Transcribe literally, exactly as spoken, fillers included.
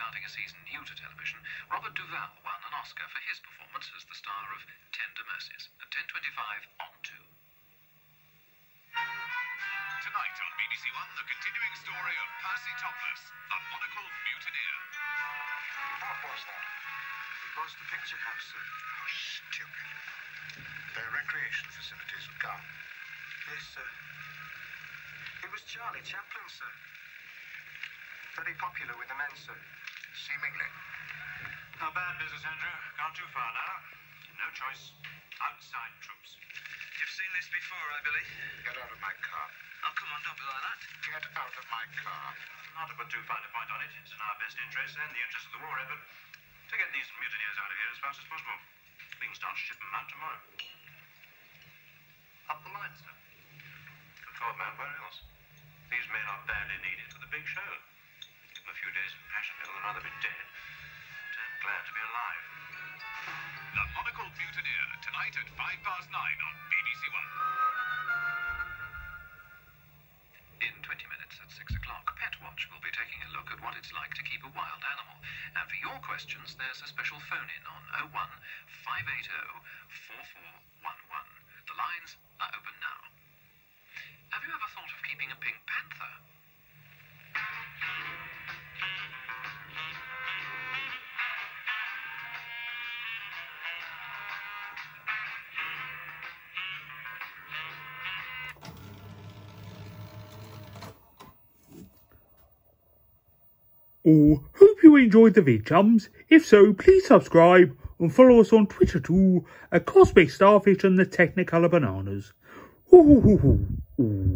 starting a season new to television, Robert Duvall won an Oscar for his performance as the star of Tender Mercies at ten twenty-five on two. Tonight on B B C one, the continuing story of Percy Topless, the monocled mutineer. What was that? It was the picture house, sir. Oh, stupid. Their recreation facilities were gone. Yes, sir. It was Charlie Chaplin, sir. Very popular with the men, sir. Seemingly. Not bad business, Andrew. Gone too far now. No choice. Outside troops. You've seen this before, I believe. Get out of my car. Oh, come on, don't be like that. Get out of my car. Not to put too fine a point on it. It's in our best interest and the interest of the war effort to get these mutineers out of here as fast as possible. We can start shipping them out tomorrow. Up the line, sir. Good God, man, where else? These men are badly needed for the big show. Give them a few days of passion, they'll rather be dead. Damn glad to be alive. The monocled mutineer, tonight at five past nine on B B C one. In twenty minutes at six o'clock, Pet Watch will be taking a look at what it's like to keep a wild animal. And for your questions, there's a special phone-in on oh one, five eight oh, four four one one. The lines are open now. Have you ever thought of keeping a pink panther? Oh, hope you enjoyed the vid, chums. If so, please subscribe and follow us on Twitter too at Cosmic Starfish and the Technicolor Bananas. Ooh, ooh, ooh, ooh.